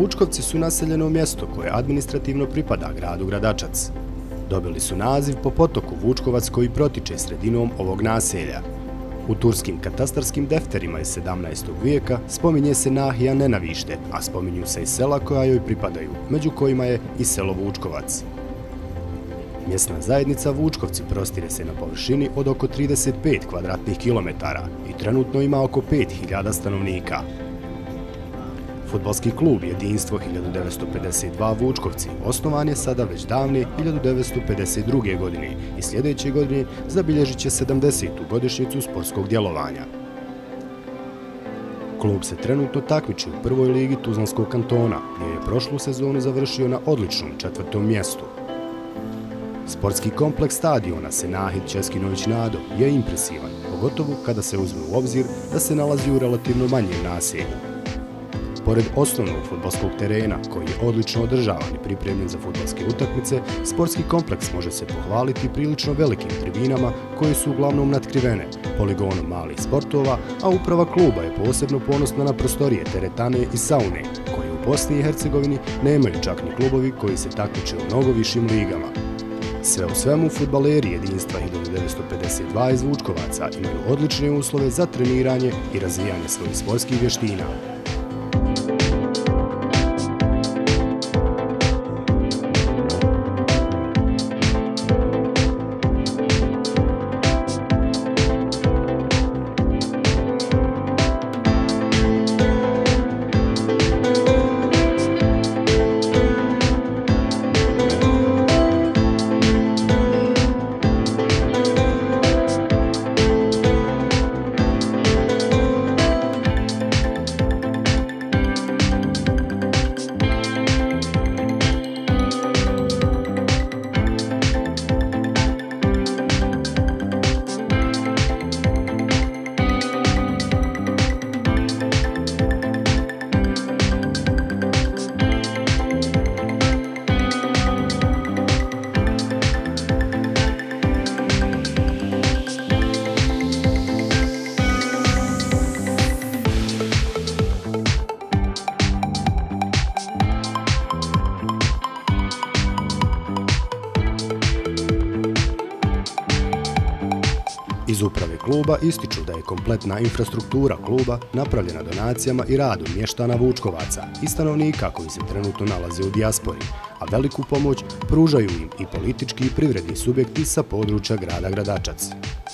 Vučkovci su naseljeno mjesto koje administrativno pripada gradu Gradačac. Dobili su naziv po potoku Vučkovac koji protiče sredinom ovog naselja. U turskim katastarskim defterima iz 17. vijeka spominje se nahija Nenavište, a spominju se i sela koja joj pripadaju, među kojima je i selo Vučkovac. Mjesna zajednica Vučkovci prostire se na površini od oko 35 kvadratnih kilometara i trenutno ima oko 5000 stanovnika. Fudbalski klub Jedinstvo 1952 Vučkovci osnovan je sada već davne 1952. godine i sljedeće godine zabilježit će 70. godišnjicu sportskog djelovanja. Klub se trenutno takmiči u prvoj ligi Tuzlanskog kantona, gdje je prošlu sezonu završio na odličnom 4. mjestu. Sportski kompleks stadiona Senahid Českinović Nado je impresivan, pogotovo kada se uzme u obzir da se nalazi u relativno manjem naselju. Pored osnovnog fudbalskog terena, koji je odlično održavan i pripremljen za fudbalske utakmice, sportski kompleks može se pohvaliti prilično velikim tribinama koje su uglavnom natkrivene, poligonom malih sportova, a uprava kluba je posebno ponosna na prostorije, teretane i saune, koje u Bosni i Hercegovini nemaju čak ni klubovi koji se takmiče u mnogo višim ligama. Sve u svemu, fudbaleri Jedinstva 1952 iz Vučkovaca imaju odlične uslove za treniranje i razvijanje svojih sportskih vještina. Iz uprave kluba ističu da je kompletna infrastruktura kluba napravljena donacijama i radom mještana Vučkovaca i stanovnika koji se trenutno nalaze u dijaspori, a veliku pomoć pružaju im i politički i privredni subjekti sa područja grada Gradačac.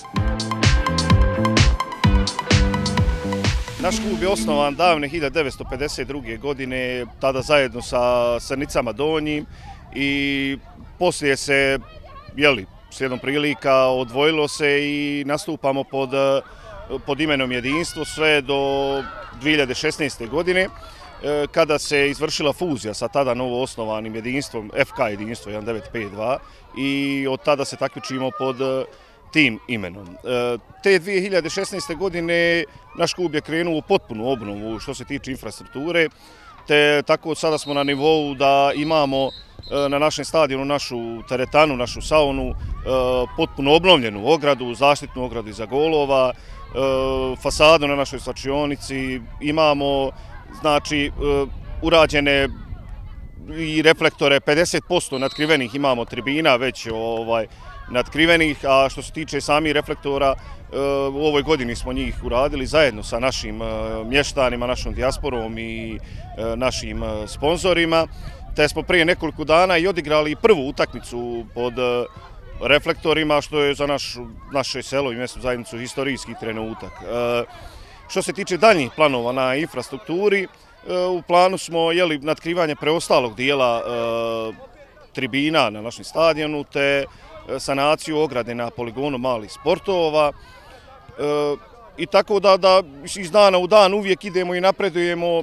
Naš klub je osnovan davne 1952. godine, tada zajedno sa Srnicama Donjim, i poslije se, slijedom prilika, odvojilo se i nastupamo pod imenom Jedinstvo sve do 2016. godine, kada se izvršila fuzija sa tada novo osnovanim jedinstvom, FK Jedinstvo 1952, i od tada se takmičimo pod tim imenom. Te 2016. godine naš klub je krenuo u potpunu obnovu što se tiče infrastrukture, te tako sada smo na nivou da imamo na našem stadionu našu teretanu, našu saunu, potpuno obnovljenu ogradu, zaštitnu ogradu iza golova, fasadu na našoj slačionici, imamo urađene i reflektore, 50% natkrivenih imamo tribina već natkrivenih, a što se tiče samih reflektora, u ovoj godini smo njih uradili zajedno sa našim mještanima, našom dijasporom i našim sponzorima, te smo prije nekoliko dana i odigrali prvu utakmicu pod reflektorima, što je za naše selo i mjesnu zajednicu historijski trenutak. Što se tiče daljnjih planova na infrastrukturi, u planu smo natkrivanje preostalog dijela tribina na našem stadionu, te sanaciju ograde na poligonu malih sportova, i tako da iz dana u dan uvijek idemo i napredujemo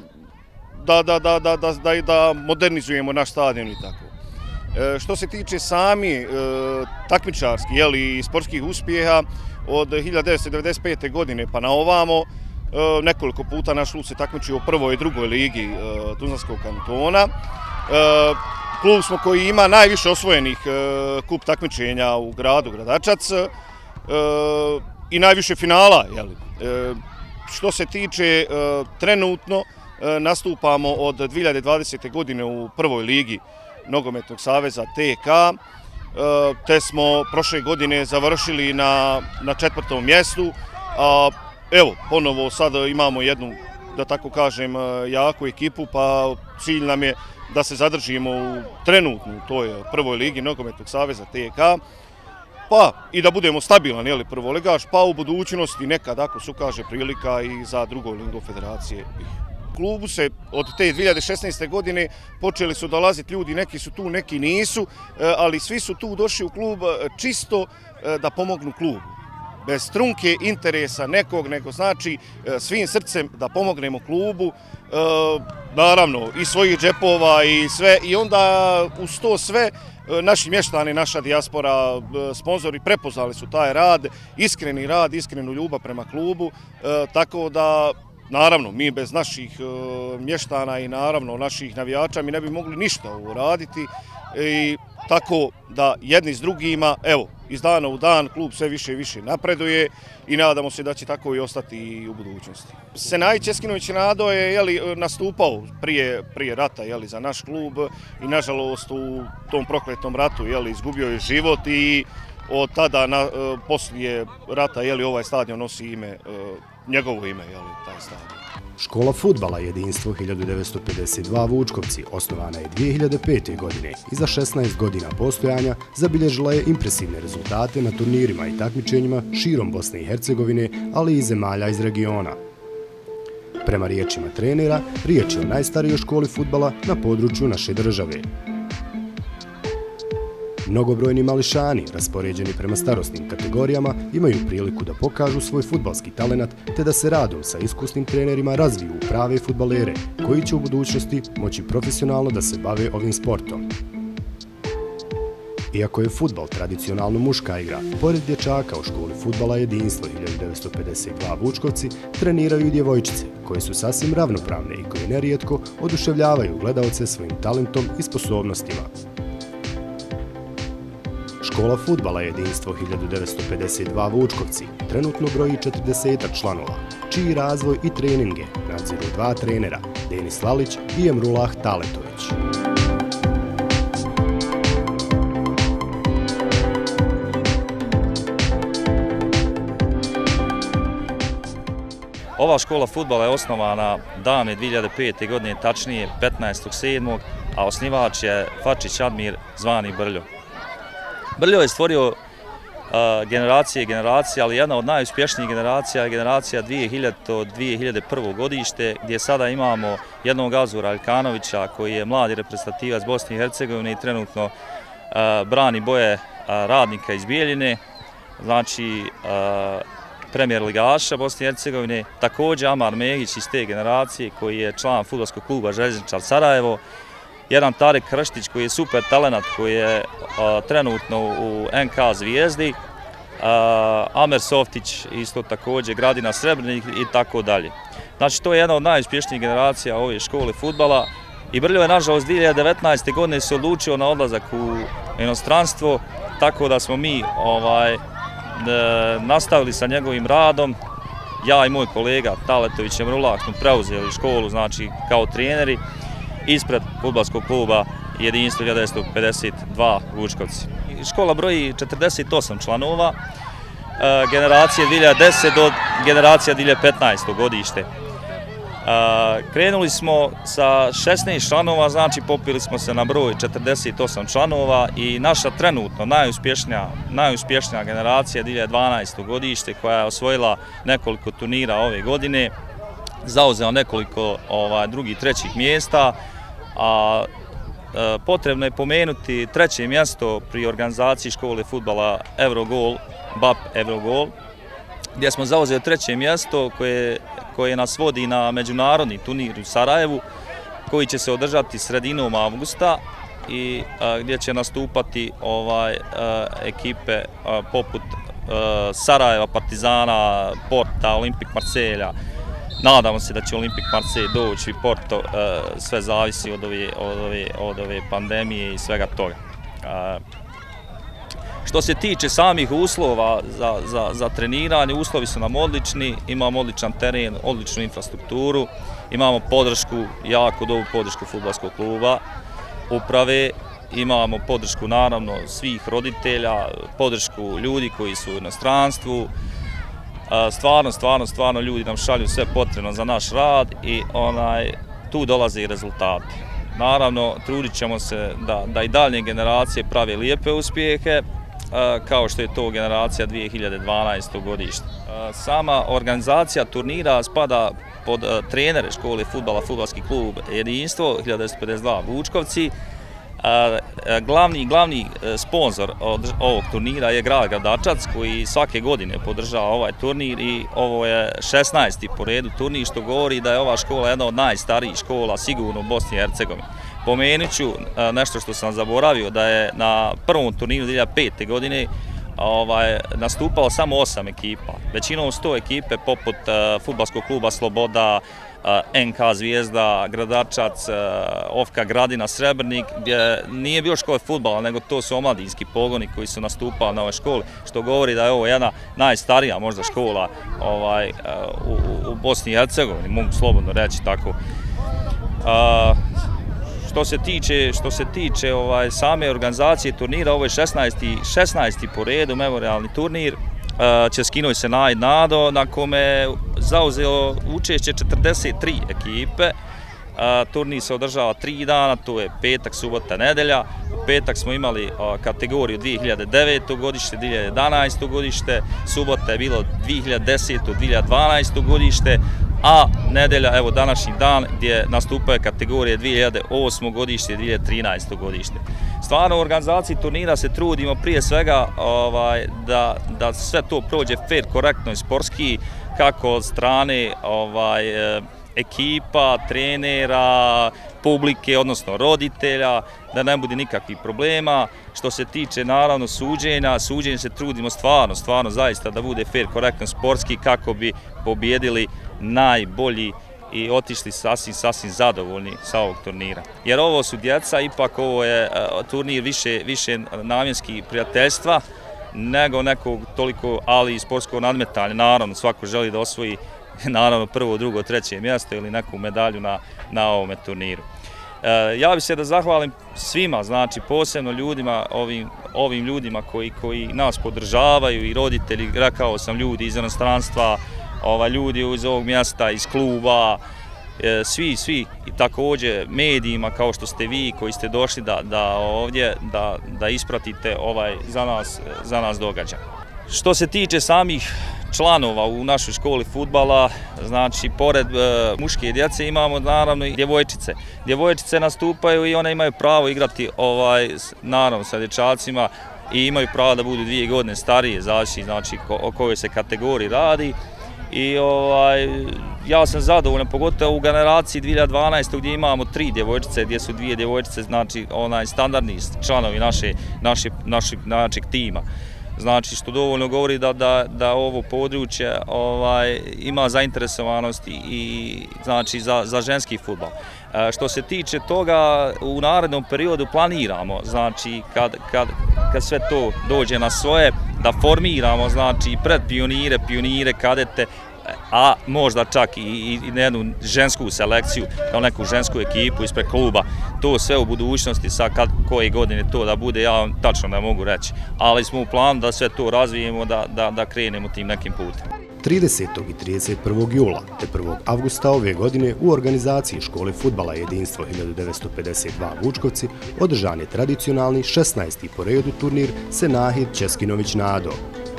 da modernizujemo naš stadion i tako. Što se tiče sami takmičarskih i sportskih uspjeha, od 1995. godine pa na ovamo, nekoliko puta naš klub se takmičio u prvoj i drugoj ligi Tuzlanskog kantona. Klub smo koji ima najviše osvojenih kup takmičenja u gradu Gradačac i najviše finala. Što se tiče trenutno nastupamo od 2020. godine u prvoj ligi Nogometnog saveza TK, te smo prošle godine završili na 4. mjestu. Evo, ponovo sad imamo jednu, da tako kažem, jaku ekipu, pa cilj nam je da se zadržimo u trenutnu toj prvoj ligi Nogometnog saveza TK, pa i da budemo stabilan prvoligaš, pa u budućnosti nekad ako se ukaže prilika i za drugu ligu federacije. Klubu se od te 2016. godine počeli su dolaziti ljudi, neki su tu, neki nisu, ali svi su tu došli u klub čisto da pomognu klubu. Bez trunke interesa nekog, nego znači svim srcem da pomognemo klubu, naravno i svojih džepova i sve, i onda uz to sve naši mještani, naša dijaspora, sponzori prepoznali su taj rad, iskrenu ljubav prema klubu, tako da naravno mi bez naših mještana i naravno naših navijača mi ne bi mogli ništa uraditi, i tako da jedni s drugima, evo, iz dana u dan klub sve više i više napreduje i nadamo se da će tako i ostati i u budućnosti. Senahi Českinović Nado je nastupao prije rata za naš klub i nažalost u tom prokletom ratu izgubio je život, i od tada poslije rata ovaj stadion nosi njegovo ime, taj stadion. Škola fudbala Jedinstvo 1952 Vučkovci osnovana je 2005. godine i za 16 godina postojanja zabilježila je impresivne rezultate na turnirima i takmičenjima širom Bosne i Hercegovine, ali i zemalja iz regiona. Prema riječima trenera, riječ je o najstarijoj školi fudbala na području naše države. Mnogobrojni mališani, raspoređeni prema starosnim kategorijama, imaju priliku da pokažu svoj fudbalski talenat te da se radom sa iskusnim trenerima razviju u prave fudbalere, koji će u budućnosti moći profesionalno da se bave ovim sportom. Iako je fudbal tradicionalno muška igra, pored dječaka u školi fudbala Jedinstvo 1952 Vučkovci treniraju i djevojčice, koje su sasvim ravnopravne i koje nerijetko oduševljavaju gledaoce svojim talentom i sposobnostima. Škola fudbala Jedinstvo 1952 Vučkovci trenutno broji 40 članova, čiji razvoj i treninge nadziru 2 trenera, Denis Lalić i Emrullah Taletović. Ova škola fudbala je osnovana davne 2005. godine, tačnije 15.7., a osnivač je Fačić Admir zvani Brljo. Brljo je stvorio generacije, ali jedna od najuspješnijih generacija je generacija 2000-2001. godište, gdje sada imamo jednog Azura Aljkanovića koji je mladi reprezentativac Bosne i Hercegovine i trenutno brani boje Radnika iz Bijeljine, znači premijer ligaša Bosne i Hercegovine, također Amar Megić iz te generacije koji je član fudbalskog kluba Željezničar Sarajevo, jedan Tarek Krštić koji je super talenat, koji je trenutno u NK Zvijezdi, Amer Softić isto također, Gradina Srebrenik i tako dalje. Znači to je jedna od najuspješnijih generacija ove škole fudbala i Brljo je nažalost 2019. godine se odlučio na odlazak u inostranstvo, tako da smo mi nastavili sa njegovim radom. Ja i moj kolega Taletović Emrullah smo preuzeli školu, znači kao treneri, ispred fudbalskog kluba Jedinstvo 1952 Vučkovci. Škola broji 48 članova, generacije 2010 do generacija 2015. godište. Krenuli smo sa 16 članova, znači popili smo se na broj 48 članova i naša trenutno najuspješnija generacija 2012. godište koja je osvojila nekoliko turnira ove godine, zauzela nekoliko drugih, trećih mjesta, a potrebno je pomenuti treće mjesto pri organizaciji škole fudbala Eurogol, BAP Eurogol, gdje smo zauzeli treće mjesto koje nas vodi na međunarodni turnir u Sarajevu, koji će se održati sredinom avgusta i gdje će nastupati ekipe poput Sarajeva, Partizana, Porta, Olimpik Marselja. Nadamo se da će Olimpik Marselj doći i Porto, sve zavisi od ove pandemije i svega toga. Što se tiče samih uslova za treniranje, uslovi su nam odlični, imamo odličan teren, odličnu infrastrukturu, imamo podršku, jako dobru podršku fudbalskog kluba, uprave, imamo podršku naravno svih roditelja, podršku ljudi koji su u inostranstvu. Stvarno ljudi nam šalju sve potrebno za naš rad i tu dolaze i rezultati. Naravno, trudit ćemo se da i dalje generacije prave lijepe uspjehe, kao što je to generacija 2012. godište. Sama organizacija turnira spada pod trenere škole fudbala, fudbalski klub Jedinstvo 1952 Vučkovci. Glavni sponzor ovog turnira je grad Gradačac koji svake godine podržava ovaj turnir i ovo je 16. po redu turnir, što govori da je ova škola jedna od najstarijih škola sigurno u Bosni i Hercegovini. Pomenut ću nešto što sam zaboravio, da je na prvom turniru 2005. godine nastupalo samo 8 ekipa. Većinom 100 ekipe poput fudbalskog kluba Sloboda, NK Zvijezda, Gradačac, Ofka Gradina, Srebrnik, gdje nije bio škole fudbala, nego to su omladinski pogoni koji su nastupali na ovoj školi, što govori da je ovo jedna najstarija možda škola u Bosni i Hercegovini, mogu slobodno reći tako. Što se tiče same organizacije turnira, ovo je 16. po redu memorialni turnir. Česki Noć Senahid Nado, na kome je zauzelo učešće 43 ekipe. Turnir se održava 3 dana, to je petak, subota, nedelja. U petak smo imali kategoriju 2009. godište, 2011. godište, subota je bilo 2010. 2012. godište, a nedelja, evo današnji dan, gdje nastupaju kategorije 2008. godište i 2013. godište. Stvarno u organizaciji turnira se trudimo prije svega da sve to prođe fair, korektno i sportski, kako od strane ekipa, trenera, publike, odnosno roditelja, da ne bude nikakvih problema. Što se tiče naravno suđenja se trudimo stvarno zaista da bude fair, korektno, sportski, kako bi pobjedili najbolji i otišli sasvim zadovoljni sa ovog turnira. Jer ovo su djeca, ipak ovo je turnir više namjenski prijateljstva nego nekog toliko, ali i sportskog nadmetanja. Naravno, svako želi da osvoji naravno prvo, drugo, treće mjesto ili neku medalju na ovome turniru. Ja bih se da zahvalim svima, znači posebno ljudima, ovim ljudima koji nas podržavaju, i roditelji, rekao sam, ljudi iz inostranstva, ljudi iz ovog mjesta, iz kluba, svi i također medijima kao što ste vi koji ste došli ovdje da ispratite za nas događaj. Što se tiče samih članova u našoj školi fudbala, znači pored muške djece imamo naravno i djevojčice. Djevojčice nastupaju i one imaju pravo igrati naravno sa dječacima i imaju pravo da budu 2 godine starije, zavisi znači o kojoj se kategoriji radi. I ja sam zadovoljan, pogotovo u generaciji 2012. gdje imamo 3 djevojčice, gdje su 2 djevojčice, znači standardni članovi našeg tima. Znači, što dovoljno govori da ovo područje ima zainteresovanost i znači za ženski fudbal. Što se tiče toga, u narednom periodu planiramo, znači kad sve to dođe na svoje, da formiramo znači pred pionire, kadete, a možda čak i jednu žensku selekciju, kao neku žensku ekipu ispred kluba. To sve u budućnosti, sad koje godine to da bude, ja vam tačno ne mogu reći. Ali smo u planu da sve to razvijemo, da krenemo tim nekim putem. 30. i 31. jula te 1. avgusta ove godine u organizaciji škole fudbala Jedinstvo 1952 Vučkovci održan je tradicionalni 16. po redu turnir Senahid Českinović Nado.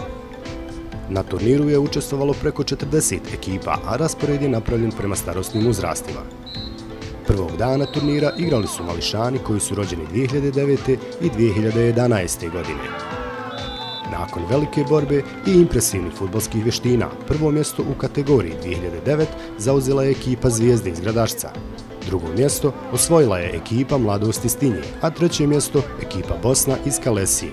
Na turniru je učestvovalo preko 40 ekipa, a raspored je napravljen prema starosnim uzrastima. Prvog dana turnira igrali su mališani koji su rođeni 2009. i 2011. godine. Nakon velike borbe i impresivnih fudbalskih vještina, prvo mjesto u kategoriji 2009 zauzela je ekipa Zvijezde iz Gradačca. Drugo mjesto osvojila je ekipa Mladosti Stinje, a treće mjesto ekipa Bosna iz Kalesije.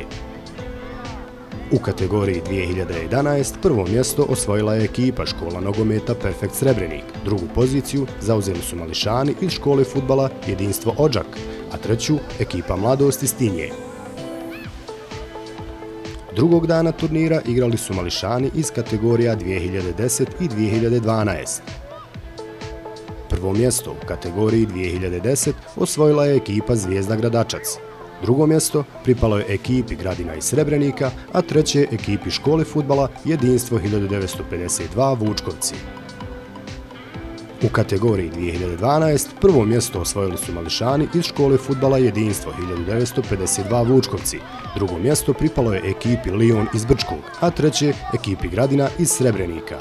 U kategoriji 2011 prvo mjesto osvojila je ekipa škola nogometa Perfekt Srebrenik, drugu poziciju zauzeli su mališani iz škole fudbala Jedinstvo Odžak, a treću ekipa Mladosti Stinje. Drugog dana turnira igrali su mališani iz kategorija 2010 i 2012. Prvo mjesto u kategoriji 2010 osvojila je ekipa Zvijezda Gradačac. Drugo mjesto pripalo je ekipi Gradina iz Srebrenika, a treće ekipi škole fudbala Jedinstvo 1952 Vučkovci. U kategoriji 2012 prvo mjesto osvojili su mališani iz škole fudbala Jedinstvo 1952 Vučkovci. Drugo mjesto pripalo je ekipi Lion iz Brčkog, a treće ekipi Gradina iz Srebrenika.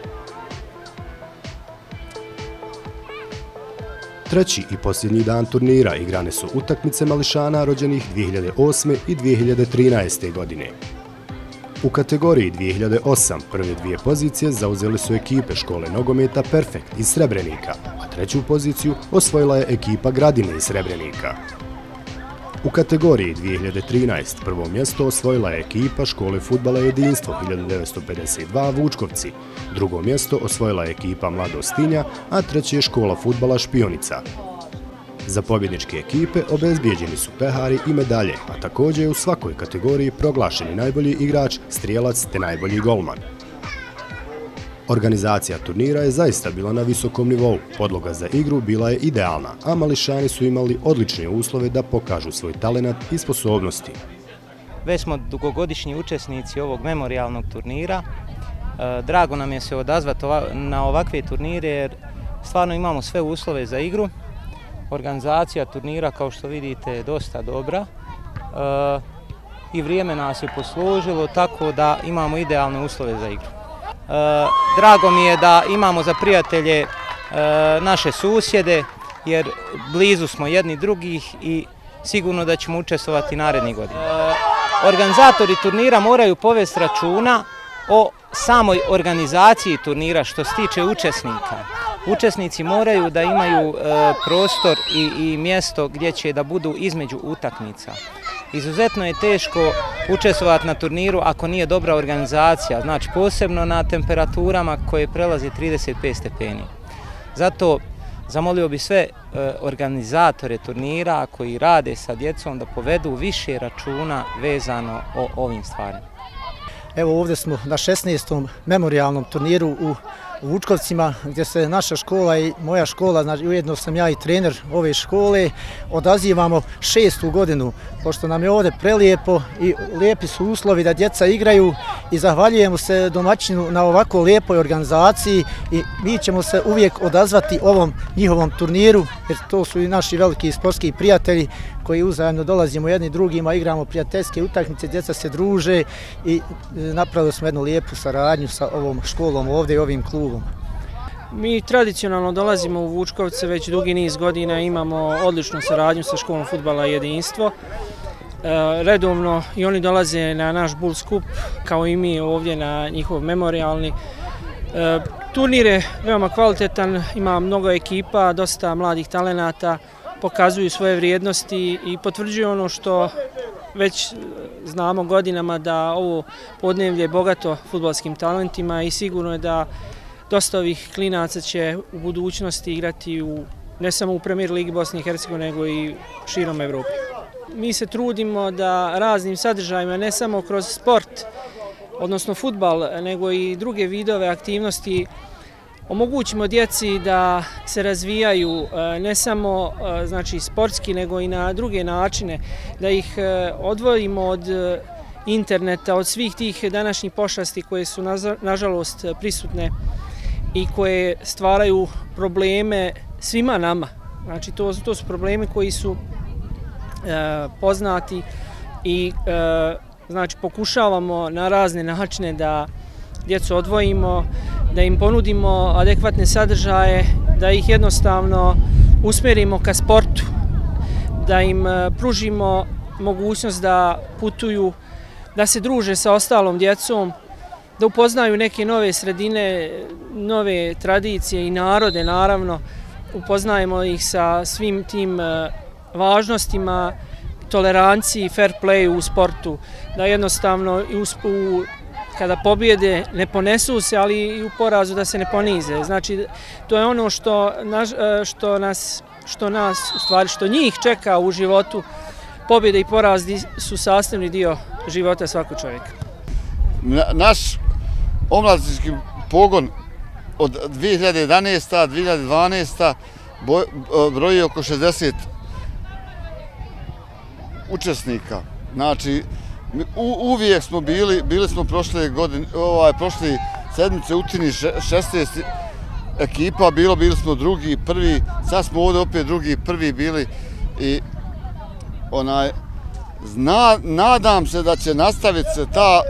Treći i posljednji dan turnira igrane su utakmice mališana rođenih 2008. i 2013. godine. U kategoriji 2008 prve dvije pozicije zauzeli su ekipe škole nogometa Perfekt iz Srebrenika, a treću poziciju osvojila je ekipa Gradine iz Srebrenika. U kategoriji 2013 prvo mjesto osvojila je ekipa škole fudbala Jedinstvo 1952 Vučkovci, drugo mjesto osvojila je ekipa Mladost Tinja, a treće škola fudbala Špionica. Za pobjedničke ekipe obezbijeđeni su pehari i medalje, a također je u svakoj kategoriji proglašeni najbolji igrač, strijelac te najbolji golman. Organizacija turnira je zaista bila na visokom nivou, podloga za igru bila je idealna, a mališani su imali odlične uslove da pokažu svoj talenat i sposobnosti. Već smo dugogodišnji učesnici ovog memorijalnog turnira. Drago nam je se odazvati na ovakve turnire jer stvarno imamo sve uslove za igru. Organizacija turnira, kao što vidite, je dosta dobra i vrijeme nas je poslužilo tako da imamo idealne uslove za igru. Drago mi je da imamo za prijatelje naše susjede jer blizu smo jedni drugih i sigurno da ćemo učestvovati narednih godina. Organizatori turnira moraju povesti računa o samoj organizaciji turnira što se tiče učesnika. Učesnici moraju da imaju prostor i mjesto gdje će da budu između utakmica. Izuzetno je teško učestvovati na turniru ako nije dobra organizacija, znači posebno na temperaturama koje prelazi 35 stepeni. Zato zamolio bi sve organizatore turnira koji rade sa djecom da povedu više računa vezano o ovim stvarima. Evo ovdje smo na 16. memorijalnom turniru u Vučkovcima gdje se naša škola i moja škola, znači ujedno sam ja i trener ove škole, odazivamo 6. godinu, pošto nam je ovdje prelijepo i lijepi su uslovi da djeca igraju i zahvaljujemo se domaćinu na ovako lijepoj organizaciji i mi ćemo se uvijek odazvati ovom njihovom turniru jer to su i naši veliki sportski prijatelji koji uzajamno dolazimo jedni drugima, igramo prijateljske utakmice, djeca se druže i napravili smo jednu lijepu saradnju sa ovom školom ovdje i ovim klubom. Mi tradicionalno dolazimo u Vučkovce već dugi niz godina, imamo odličnu saradnju sa školom fudbala Jedinstvo. Redovno i oni dolaze na naš Bull skup kao i mi ovdje na njihov memorijalni. Turnir je veoma kvalitetan, ima mnogo ekipa, dosta mladih talenata, pokazuju svoje vrijednosti i potvrđuju ono što već znamo godinama da ovo podneblje je bogato fudbalskim talentima i sigurno je da dosta ovih klinaca će u budućnosti igrati ne samo u Premier ligi Bosne i Hercegovine, nego i širom Evrope. Mi se trudimo da raznim sadržajima, ne samo kroz sport, odnosno fudbal, nego i druge vidove aktivnosti, omogućimo djeci da se razvijaju ne samo znači, sportski, nego i na druge načine, da ih odvojimo od interneta, od svih tih današnjih pošasti koje su nažalost prisutne i koje stvaraju probleme svima nama. Znači, to su problemi koji su poznati i znači, pokušavamo na razne načine da djecu odvojimo, da im ponudimo adekvatne sadržaje, da ih jednostavno usmjerimo ka sportu, da im pružimo mogućnost da putuju, da se druže sa ostalom djecom, da upoznaju neke nove sredine, nove tradicije i narode, naravno. Upoznajemo ih sa svim tim važnostima, toleranciji, fair play u sportu, da jednostavno kada pobjede ne ponesu se, ali i u porazu da se ne ponize. Znači, to je ono što njih čeka u životu. Pobjede i porazi su sastavni dio života svakog čovjeka. Naš omladinski pogon od 2011. 2012. broji oko 60 učesnika. Znači, uvijek smo bili smo prošle sedmice u Utini 16 ekipa, bili smo drugi, prvi, sad smo ovdje opet drugi, prvi bili i nadam se da će nastaviti se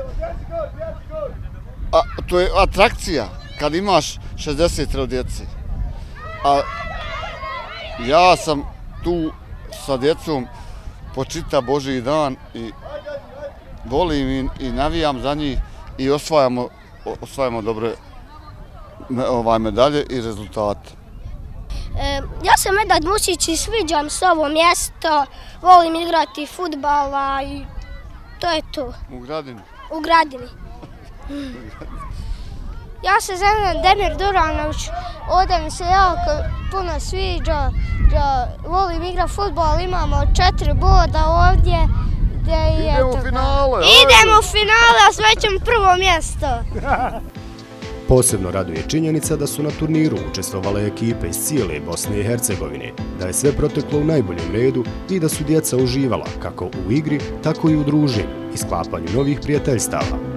to je atrakcija kad imaš 60 djece. A ja sam tu sa djecom po čita Božji dan i volim i navijam za njih i osvajamo dobre medalje i rezultate. Ja sam Medad Musić i sviđam se ovo mjesto, volim igrati fudbala i to je to. U Gradini? U Gradini. Ja se zovem Demir Duranović, ovdje mi se jako puno sviđa, volim igrati fudbal, imamo 4 boda ovdje. Idemo u finale! Idemo u finale, a osvećemo prvo mjesto. Posebno raduje činjenica da su na turniru učestvovale ekipe iz cijele Bosne i Hercegovine, da je sve proteklo u najboljem redu i da su djeca uživala kako u igri, tako i u druženju i sklapanju novih prijateljstava.